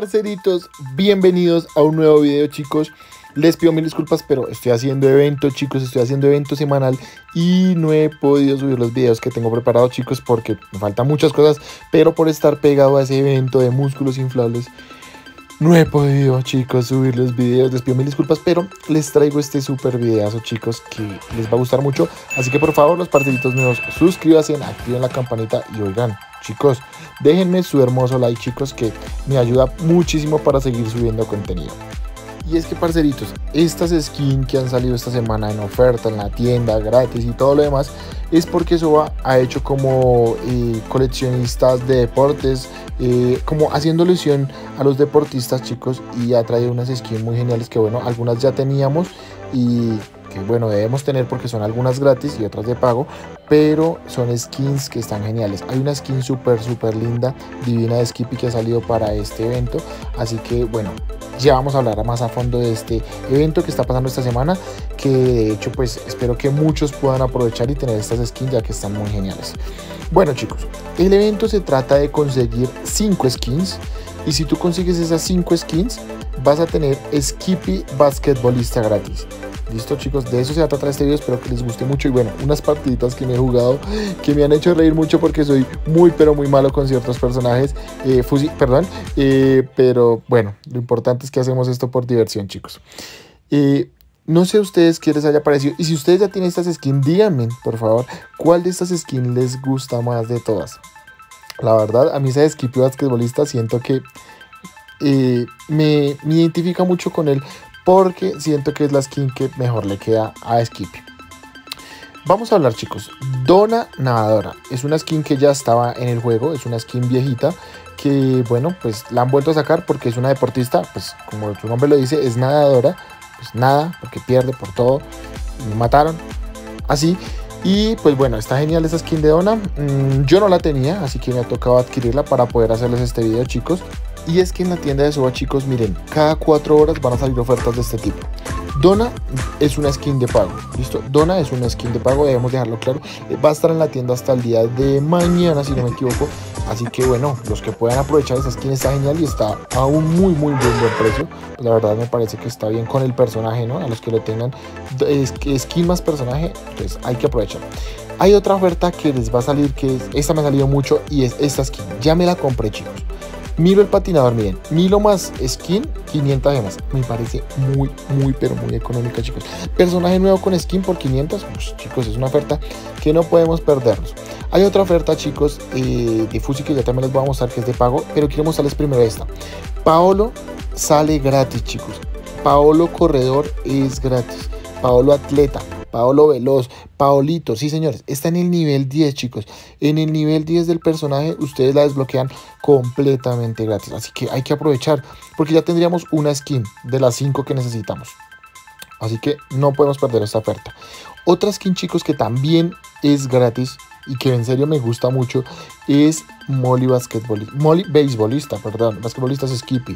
Parceritos, bienvenidos a un nuevo video, chicos. Les pido mil disculpas, pero estoy haciendo evento, chicos. Estoy haciendo evento semanal y no he podido subir los videos que tengo preparados, chicos, porque me faltan muchas cosas. Pero por estar pegado a ese evento de músculos inflables, no he podido, chicos, subir los videos. Les pido mil disculpas, pero les traigo este super videazo, chicos, que les va a gustar mucho. Así que por favor, los parceritos nuevos, suscríbanse, activen la campanita y oigan, chicos, déjenme su hermoso like, chicos, que me ayuda muchísimo para seguir subiendo contenido. Y es que, parceritos, estas skins que han salido esta semana en oferta en la tienda, gratis y todo lo demás, es porque Soba ha hecho como coleccionistas de deportes, como haciendo ilusión a los deportistas, chicos, y ha traído unas skins muy geniales que, bueno, algunas ya teníamos y que, bueno, debemos tener porque son algunas gratis y otras de pago, pero son skins que están geniales. Hay una skin súper linda, divina de Skippy que ha salido para este evento, así que, bueno, ya vamos a hablar más a fondo de este evento que está pasando esta semana, que de hecho pues espero que muchos puedan aprovechar y tener estas skins ya que están muy geniales. Bueno, chicos, el evento se trata de conseguir 5 skins y si tú consigues esas 5 skins vas a tener Skippy basquetbolista gratis. Listo, chicos, de eso se va a tratar este video, espero que les guste mucho. Y bueno, unas partiditas que me he jugado que me han hecho reír mucho porque soy muy pero muy malo con ciertos personajes, pero bueno, lo importante es que hacemos esto por diversión, chicos. No sé a ustedes qué les haya parecido, y si ustedes ya tienen estas skins, díganme por favor cuál de estas skins les gusta más de todas. La verdad, a mí esa de Skippy basquetbolista siento que me identifica mucho con él, porque siento que es la skin que mejor le queda a Skippy. Vamos a hablar, chicos. Donna Nadadora es una skin que ya estaba en el juego, es una skin viejita que, bueno, pues la han vuelto a sacar porque es una deportista, pues como su nombre lo dice, es nadadora, pues nada, porque pierde por todo, me mataron, así. Y pues bueno, está genial esa skin de Donna. Yo no la tenía, así que me ha tocado adquirirla para poder hacerles este video, chicos. Y es que en la tienda de Soba, chicos, miren, cada 4 horas van a salir ofertas de este tipo. Donna es una skin de pago, ¿listo? Donna es una skin de pago, debemos dejarlo claro. Va a estar en la tienda hasta el día de mañana, si no me equivoco. Así que bueno, los que puedan aprovechar esa skin está genial y está a un muy buen precio. Pues la verdad me parece que está bien con el personaje, ¿no? A los que lo tengan skin más personaje, pues hay que aprovechar. Hay otra oferta que les va a salir, que es, esta me ha salido mucho, y es esta skin. Ya me la compré, chicos. Milo el patinador, miren, Milo más skin, 500 gemas. Me parece muy económica, chicos. Personaje nuevo con skin por 500, pues, chicos, es una oferta que no podemos perdernos. Hay otra oferta, chicos, de Fusi que ya también les voy a mostrar, que es de pago, pero quiero mostrarles primero esta. Paolo sale gratis, chicos. Paolo corredor es gratis. Paolo atleta, Paolo veloz, Paolito, sí señores, está en el nivel 10, chicos. En el nivel 10 del personaje ustedes la desbloquean completamente gratis, así que hay que aprovechar porque ya tendríamos una skin de las 5 que necesitamos, así que no podemos perder esta oferta. Otra skin, chicos, que también es gratis y que en serio me gusta mucho es Molly beisbolista, basquetbolista es Skippy.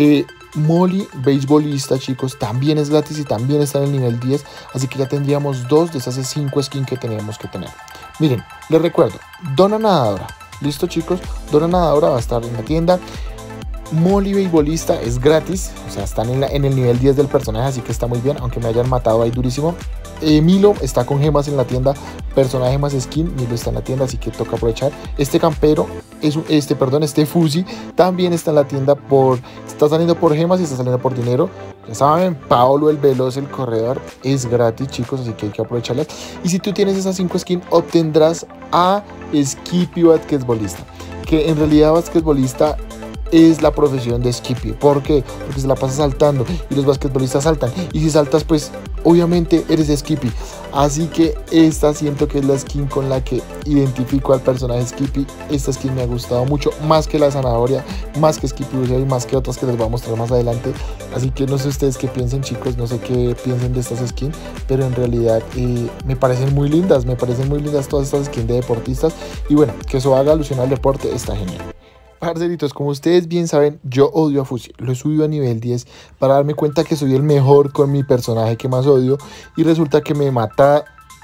Molly beisbolista, chicos, también es gratis y también está en el nivel 10, así que ya tendríamos 2 de esas 5 skins que tenemos que tener. Miren, les recuerdo, Donna Nadadora, listo, chicos, Donna Nadadora va a estar en la tienda. Molly beisbolista es gratis, o sea, están en el nivel 10 del personaje, así que está muy bien, aunque me hayan matado ahí durísimo. Milo está con gemas en la tienda, personaje más skin, Milo está en la tienda, así que toca aprovechar. Este campero, este Fusi también está en la tienda, está saliendo por gemas y está saliendo por dinero. Ya saben, Paolo el veloz, el corredor, es gratis, chicos, así que hay que aprovecharlas. Y si tú tienes esas 5 skins, obtendrás a Skippy basquetbolista, que en realidad basquetbolista es la profesión de Skippy. ¿Por qué? Porque se la pasa saltando y los basquetbolistas saltan, y si saltas pues obviamente eres de Skippy. Así que esta siento que es la skin con la que identifico al personaje Skippy. Esta skin me ha gustado mucho, más que la zanahoria, más que Skippy y más que otras que les voy a mostrar más adelante. Así que no sé ustedes qué piensen, chicos, no sé qué piensen de estas skins, pero en realidad me parecen muy lindas todas estas skins de deportistas. Y bueno, que eso haga alusión al deporte está genial. Parceritos, como ustedes bien saben, yo odio a Fusi, lo he subido a nivel 10 para darme cuenta que soy el mejor con mi personaje que más odio, y resulta que me mataron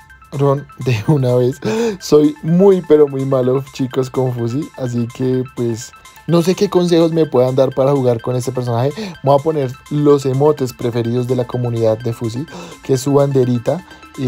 de una vez. Soy muy pero muy malo, chicos, con Fusi, así que pues No sé qué consejos me puedan dar para jugar con este personaje. Voy a poner los emotes preferidos de la comunidad de Fusi, que es su banderita.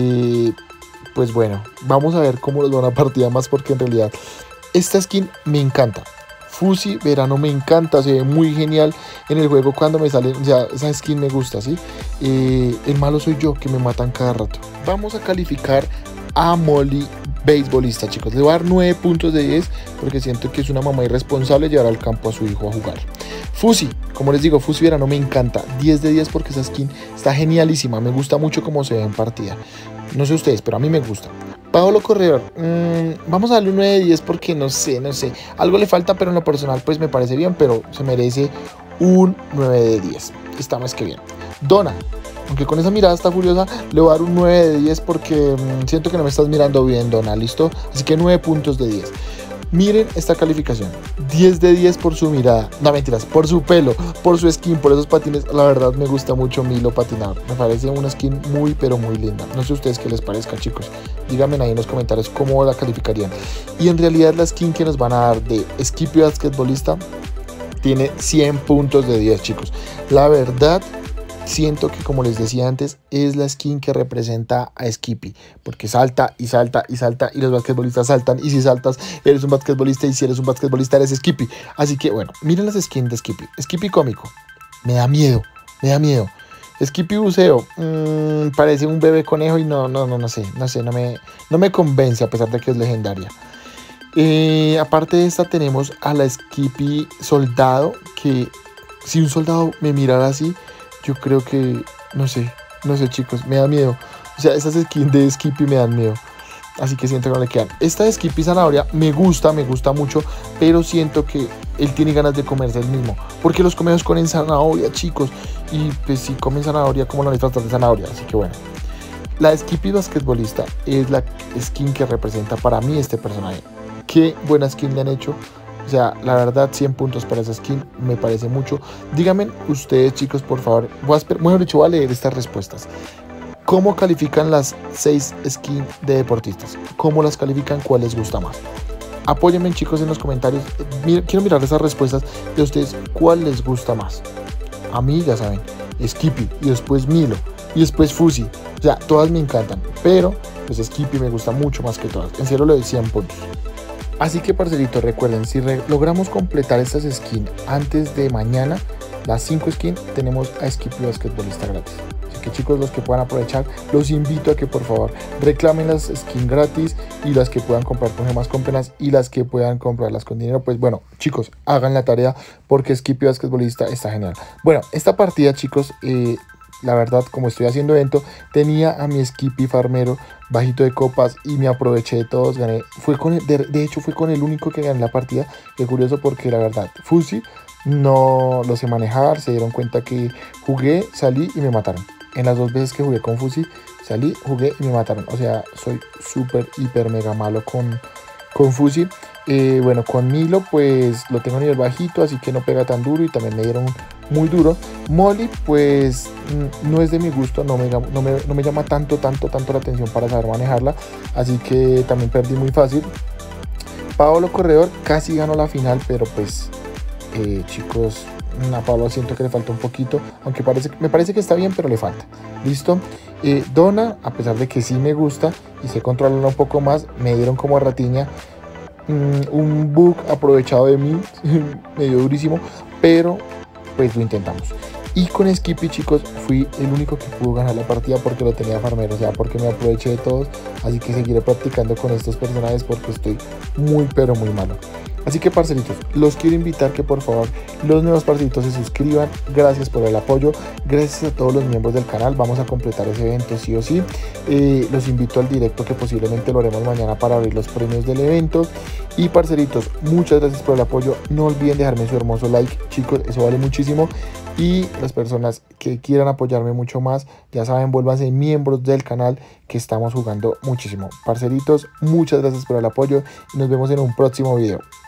Pues bueno, vamos a ver cómo nos va una partida más, porque en realidad esta skin me encanta. Fusi Verano me encanta, se ve muy genial en el juego cuando me sale, o sea, esa skin me gusta, ¿sí? El malo soy yo, que me matan cada rato. Vamos a calificar a Molly beisbolista, chicos. Le voy a dar 9 puntos de 10 porque siento que es una mamá irresponsable llevar al campo a su hijo a jugar. Fusi, como les digo, Fusi Verano me encanta, 10 de 10 porque esa skin está genialísima, me gusta mucho cómo se ve en partida. No sé ustedes, pero a mí me gusta. Paolo Corredor, vamos a darle un 9 de 10 porque no sé, algo le falta, pero en lo personal pues me parece bien, pero se merece un 9 de 10, está más que bien. Donna, aunque con esa mirada está furiosa, le voy a dar un 9 de 10 porque siento que no me estás mirando bien, Donna, ¿listo? Así que 9 puntos de 10. Miren esta calificación, 10 de 10 por su mirada, no mentiras, por su pelo, por su skin, por esos patines. La verdad me gusta mucho Milo patinador, me parece una skin muy pero muy linda. No sé a ustedes qué les parezca, chicos, díganme ahí en los comentarios cómo la calificarían. Y en realidad la skin que nos van a dar de Skippy basquetbolista tiene 100 puntos de 10, chicos. La verdad siento que, como les decía antes, es la skin que representa a Skippy, porque salta y salta y salta y los basquetbolistas saltan, y si saltas eres un basquetbolista, y si eres un basquetbolista eres Skippy. Así que bueno, miren las skins de Skippy. Skippy cómico, me da miedo, me da miedo. Skippy buceo, parece un bebé conejo y no me convence, a pesar de que es legendaria. Aparte de esta tenemos a la Skippy soldado, que si un soldado me mirara así, yo creo que, no sé chicos, me da miedo. O sea, esas skins de Skippy me dan miedo. Así que siento que no le quedan. Esta de Skippy zanahoria me gusta mucho, pero siento que él tiene ganas de comerse el mismo, porque los conejos comen zanahoria, chicos. Y pues si comen zanahoria, ¿cómo no les falta de zanahoria? Así que bueno. La Skippy basquetbolista es la skin que representa para mí este personaje. Qué buena skin le han hecho. O sea, la verdad, 100 puntos para esa skin, me parece mucho. Díganme ustedes, chicos, por favor. Voy a leer estas respuestas. ¿Cómo califican las 6 skins de deportistas? ¿Cómo las califican? ¿Cuál les gusta más? Apóyenme, chicos, en los comentarios. Quiero mirar esas respuestas de ustedes. ¿Cuál les gusta más? A mí, ya saben, Skippy, y después Milo, y después Fusi. O sea, todas me encantan, pero pues Skippy me gusta mucho más que todas. En serio le doy 100 puntos. Así que, parcelitos, recuerden, si logramos completar estas skins antes de mañana, las 5 skins, tenemos a Skippy basquetbolista gratis. Así que, chicos, los que puedan aprovechar, los invito a que por favor reclamen las skins gratis, y las que puedan comprar con gemas, cómprenlas, y las que puedan comprarlas con dinero, pues bueno, chicos, hagan la tarea porque Skippy basquetbolista está genial. Bueno, esta partida, chicos, la verdad, como estoy haciendo evento, tenía a mi Skippy farmero bajito de copas y me aproveché de todos, gané. De hecho fue con el único que gané la partida. Qué curioso, porque la verdad, Fusi no lo sé manejar, se dieron cuenta que jugué, salí y me mataron. En las 2 veces que jugué con Fusi, salí, jugué y me mataron. O sea, soy súper, hiper, mega malo con Fusi. Bueno, con Milo pues lo tengo a nivel bajito, así que no pega tan duro, y también me dieron muy duro. Molly pues no es de mi gusto, no me llama tanto la atención para saber manejarla, así que también perdí muy fácil. Paolo Corredor casi ganó la final, pero pues chicos, a Paolo siento que le falta un poquito, aunque me parece que está bien, pero le falta. Listo. Donna, a pesar de que sí me gusta y sé controlarla un poco más, me dieron como ratiña. Un bug aprovechado de mí, medio durísimo, pero pues lo intentamos. Y con Skippy, chicos, fui el único que pudo ganar la partida porque lo tenía farmero, o sea, porque me aproveché de todos. Así que seguiré practicando con estos personajes porque estoy muy pero muy malo. Así que, parcelitos, los quiero invitar que por favor los nuevos parcelitos se suscriban. Gracias por el apoyo, gracias a todos los miembros del canal. Vamos a completar ese evento sí o sí. Los invito al directo que posiblemente lo haremos mañana para abrir los premios del evento. Y, parcelitos, muchas gracias por el apoyo. No olviden dejarme su hermoso like, chicos, eso vale muchísimo. Y las personas que quieran apoyarme mucho más, ya saben, vuélvanse miembros del canal, que estamos jugando muchísimo. Parcelitos, muchas gracias por el apoyo y nos vemos en un próximo video.